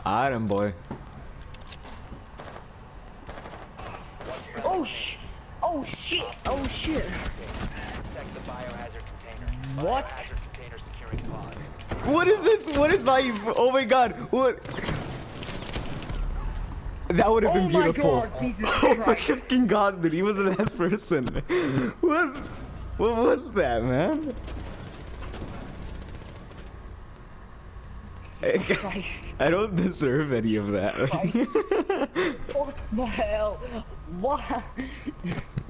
Got him, boy. Oh sh! Oh shit! Oh shit! What? What is this? What is my? Oh my god! What? That would have been beautiful. Oh my god! Jesus Oh my Christ! fucking god, dude! He was the last person. What? What was that, man? Christ. I don't deserve any of that. What the hell? What?